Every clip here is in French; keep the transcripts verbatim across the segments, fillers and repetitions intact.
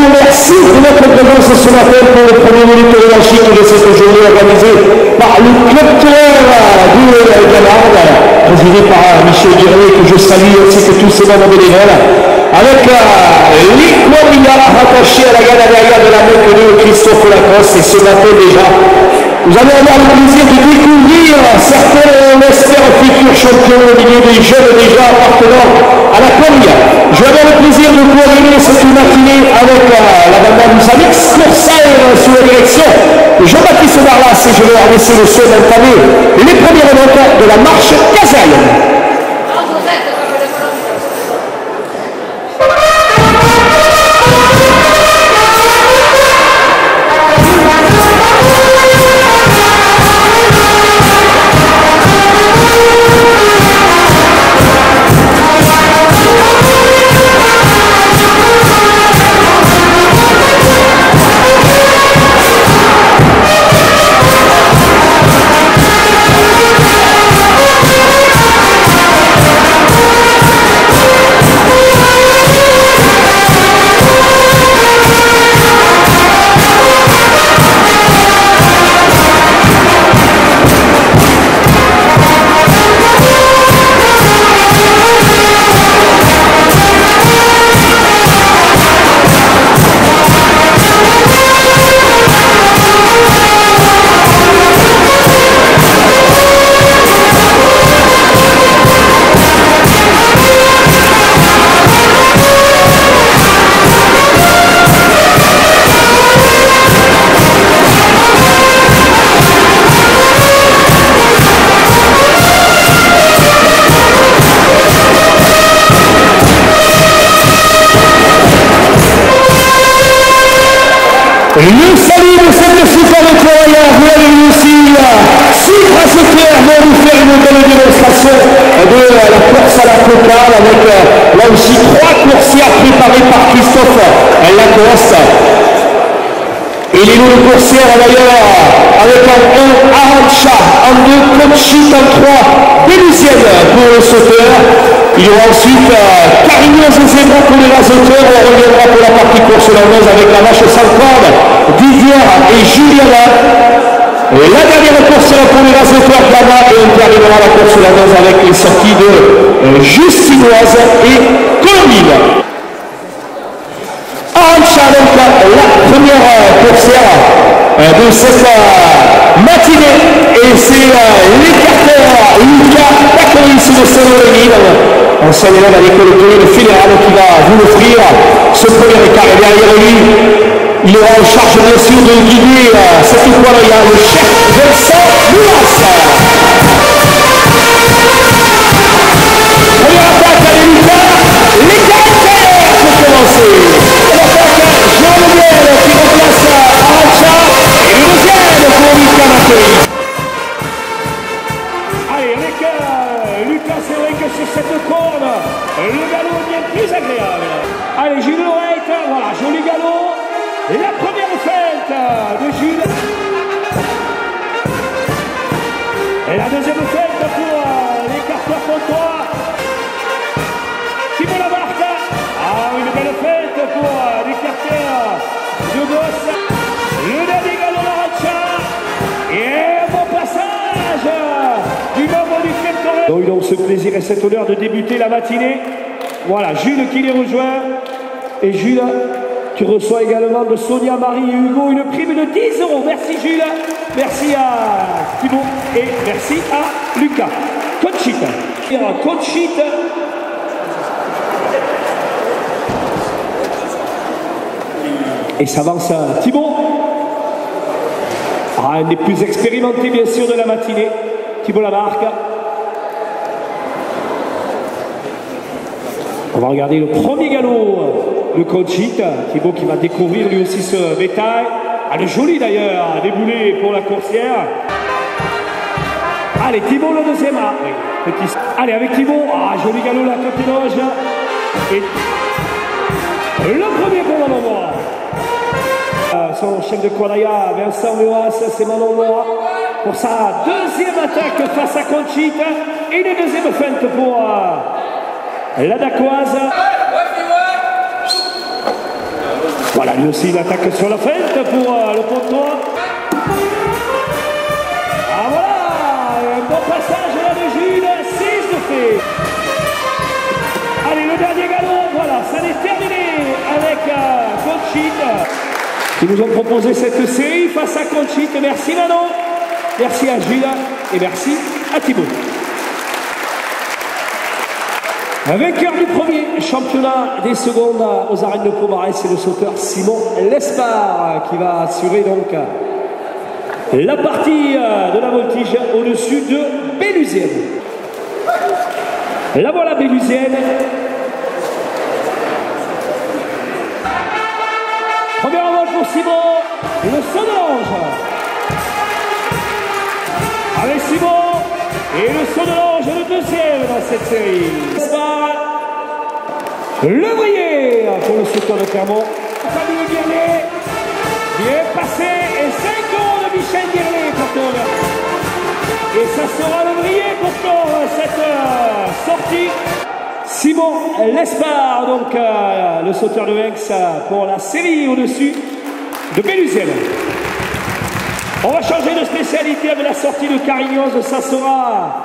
merci de notre présence ce matin pour le premier minute de la Chine de cette journée organisée par le club Tour du Gamard, présidé par Michel Guirlet, que je salue ainsi que tous ses membres bénévoles, avec euh, l'Iquamia rattaché à la gare derrière de la main de Christophe Lacoste. Et ce matin déjà, nous allons avoir le plaisir de découvrir certains, on espère, futurs champions au milieu des jeunes déjà appartenant à la Quamia. Je vais avoir le plaisir de coordonner cette matinée avec euh, la bande Musamix pour ça sous la direction de Jean-Baptiste Barlas, et je vais leur laisser le soin d'entamer les premières notes de la marche Gazelle. Le salut de cette super étoile, vous aussi, six brasseurs vont vous faire une belle démonstration de la course à la focale avec là aussi trois coursières préparées par Christophe Lacoste. Et les noms de coursières d'ailleurs avec en un Arancha, en deux Conchit, en trois Bélusienne pour le sauteur. Il y aura ensuite euh, Carigneuse et Zébra pour les rasoteurs. On reviendra pour la partie course landaise avec la vache sans corde, Didier et Juliana. Et la dernière course pour les rasoteurs Gama, et on terminera la course landaise avec les sorties de euh, Justinoise et Colombine. Arancha, donc la première euh, coursière euh, de cette euh, matinée, et c'est euh, l'écarteur Lucas Pacoris de Saint-Denis, ancien élève à l'école de fédérale, qui va vous offrir ce premier écart. Et derrière lui, il aura en charge bien sûr de guider euh, cette étoile. Il y a le chef Vincent Mouras. Première attaque à Lucas, les caractères pour commencer. L'attaque Jean-Louis qui remplace Arancha, et le deuxième pour Lucas Pacoris. Allez, avec euh, Lucas, c'est vrai que sur cette corde, le galop est bien plus agréable. Allez, Jules Lorette, voilà, joli galop. Et la première fête de Jules. Et la deuxième fête pour euh, l'écarteur Pontois. Thibaut Lamarque. Ah, une belle fête pour euh, l'écarteur de Gosse. Le dernier galop Larancha. Et un bon passage du membre du club Torrent. Donc, ils ont ce plaisir et cet honneur de débuter la matinée. Voilà, Jules qui les rejoint. Et Jules, tu reçois également de Sonia, Marie et Hugo une prime de dix euros. Merci Jules, merci à Thibaut et merci à Lucas. Conchit. Conchit. Et s'avance Thibaut. Ah, un des plus expérimentés bien sûr de la matinée. Thibaut Lamarque. On va regarder le premier galop. Le Conchit, Thibaut qui va découvrir lui aussi ce bétail. Ah, le joli d'ailleurs, déboulé pour la coursière. Allez, Thibaut le deuxième. Ah, oui, petit. Allez, avec Thibaut. Ah, joli galop la côté loge. Et le premier pour le moment. Euh, son chef de quadrilla, Vincent Mouras, c'est Manon Moura. Pour sa deuxième attaque face à Conchit. Et une deuxième feinte pour euh, la Dacoise. Voilà, lui aussi, il attaque sur la feinte pour euh, le comptoir. Ah voilà, un bon passage là de Jules, six de fait. Allez, le dernier galop, voilà, ça est terminé avec euh, Conchite, qui nous ont proposé cette série face à Conchite. Merci Manon, merci à Gilles et merci à Thibaut. Vainqueur du premier championnat des secondes aux arènes de Pomarès, c'est le sauteur Simon Lespard qui va assurer donc la partie de la voltige au-dessus de Bélusienne. La voilà Bélusienne. Première envol pour Simon, le saut de l'ange. Avec Simon et le saut de l'ange, le deuxième dans cette série. Le Brier pour le sauteur de Clermont. Fabien Guerlet, bien passé, et cinq euros de Michel Guerlet pour Claude. Et ça sera le Brier pour Claude, cette euh, sortie. Simon Lespard, donc euh, le sauteur de Aix pour la série au-dessus de Bélusienne. On va changer de spécialité avec la sortie de Carignos, ça sera...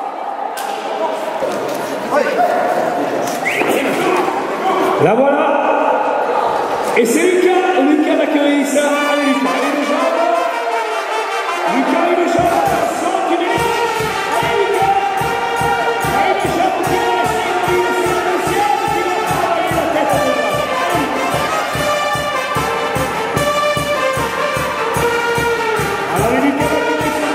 La voilà. Et c'est Lucas, Lucas d'accueillir ça. Allez Lucas, allez le jambes. Lucas, allez le jambes. Attention, tu dis. Allez Lucas. Allez le jambes, tu vas rester. Il est sur le ciel, tu vas travailler la tête à droite. Alors les Lucas d'accueillir ça.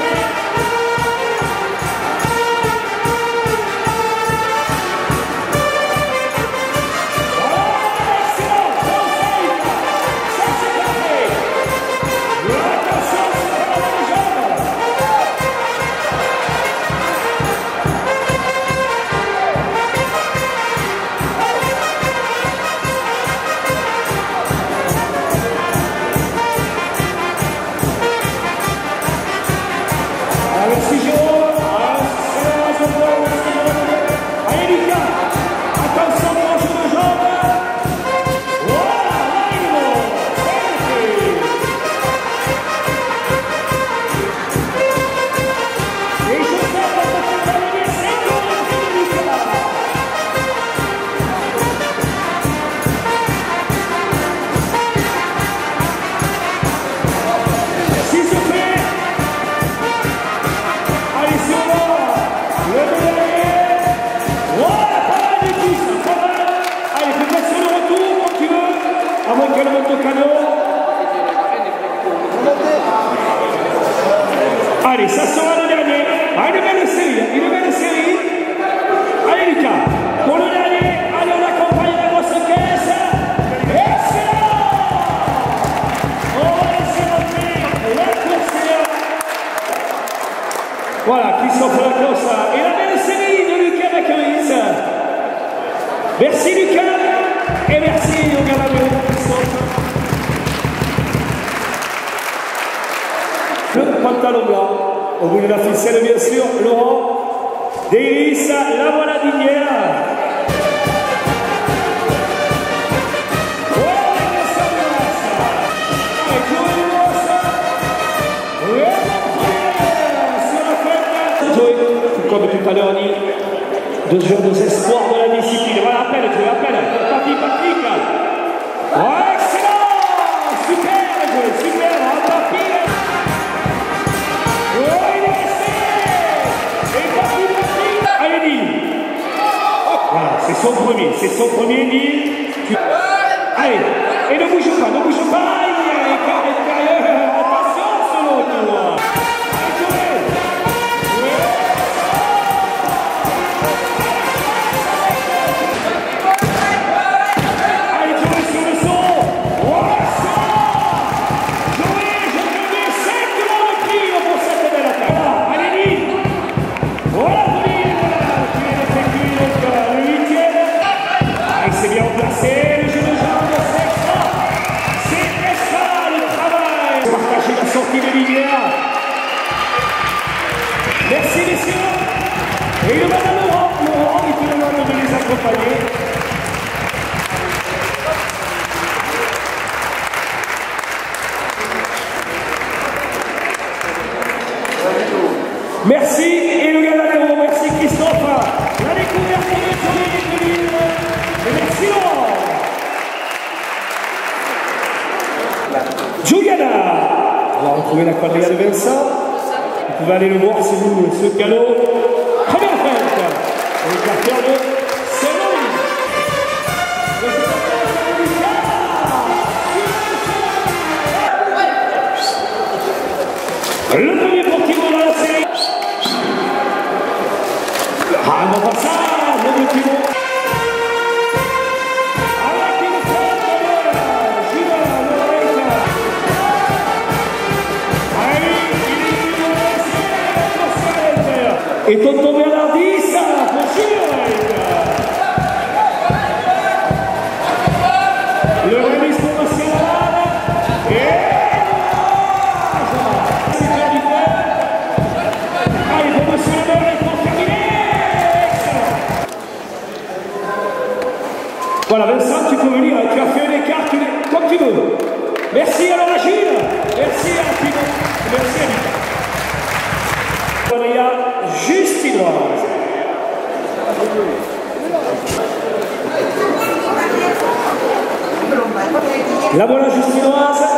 Allez, ça sera le dernier. Ah, une belle série, une belle série. Allez, Lucas, pour le dernier. Allez, on accompagne la grosse caisse. Excellent. On va laisser rentrer le coursier. Voilà, Christophe Lacoste. Et la belle série de Lucas Macaris. Merci, Lucas. Et merci au gamin Christophe. Le pantalon blanc, au bout de la ficelle bien sûr, Laurent, Deiris, la voilà d'Inière. Comme tout à l'heure dit, deux joueurs de espoirs de la discipline. Voilà, appelle, tu appelles, Papi Patrick. Ouais, excellent, super joué, super, hein, Papi. Voilà, c'est son premier, c'est son premier nid. Allez, et ne bouge pas, ne bouge pas, il y a l'écart intérieur. Attention, solo tour. Allez, Joey sur le son. Voilà, ça. Joey, je te mets cinq euros de prix pour cette belle attaque. Allez, Nid. Voilà, c'est bien placé, le jeu de jambes, c'est ça, c'est ça le travail. Merci et le Galanero, merci Christophe. La découverte de Tony et merci Laurent. Juliana, on va retrouver la quadrilla de Vincent. Vous pouvez aller le voir si vous ce galop. Première fête. Et le carter de Saint-Louis. Le premier portivo dans la série. Ah, non, pas ça, le portivo. Avec une faute de Gina Loretta. Allez, il est et Tonton Bernardi, ça, pour Gina. Le remise pour Martial Laval. Et voilà, Vincent, tu peux venir, tu as fait un écart, tu comme tu veux. Merci alors à Gilles, merci à Tino, merci à Lucas. Il y a Justinoise. La voilà Justinoise.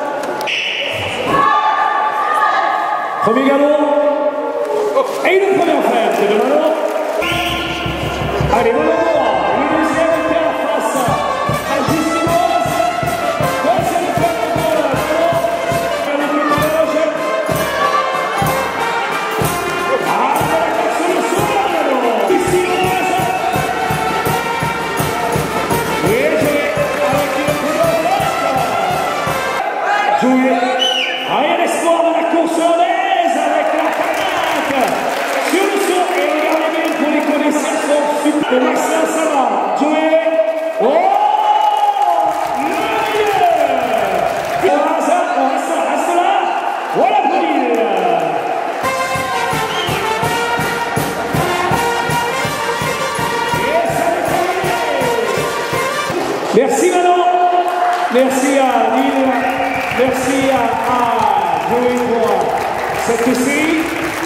Premier galop. Et une première fête de Malo. Allez, Malo. Ah, il y a l'espoir de la course hollandaise avec la canaque sur le saut et regardez bien pour les connaisseurs sont super. Le Maxin, ça va. Joey. Oh, le meilleur. On reste là, reste là. Voilà pour l'île. Et ça va terminer. Merci Manon. Merci à Lille. Merci à, à Joey pour cette série.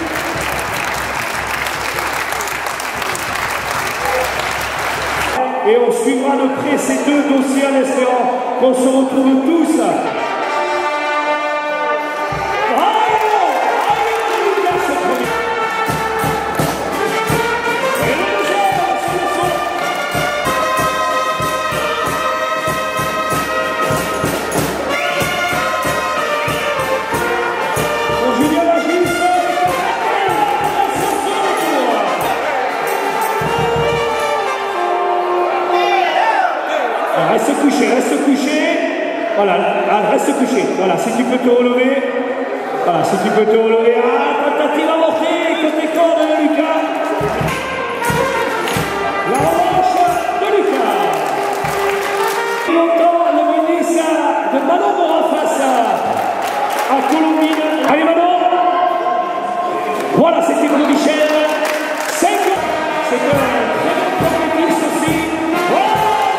Et on suivra de près ces deux dossiers en espérant qu'on se retrouve tous. Reste couché, reste couché. Voilà, reste couché. Voilà, si tu peux te relever. Voilà, si tu peux te relever. Ah, tentative avortée, côté corps de Lucas. La revanche de Lucas. Longtemps, le ministre de Manon Morin face à, à Colombine. Allez, Manon. Voilà, c'était pour Michel. cinq. C'est un très bon compétition aussi. Voilà.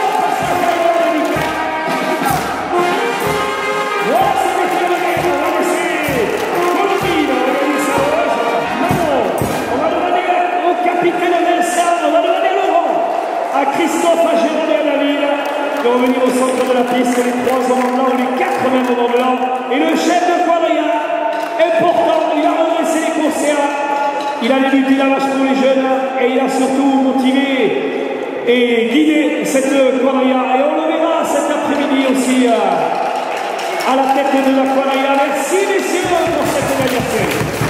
À Christophe, à Jérôme et à David de revenir au centre de la piste, les trois hommes blancs, les quatre même hommes blancs. Et le chef de quadrilla, important, il a redressé les concerts, il a débuté la marche pour les jeunes et il a surtout motivé et guidé cette quadrilla. Et on le verra cet après-midi aussi à la tête de la quadrilla. Merci messieurs pour cette anniversaire.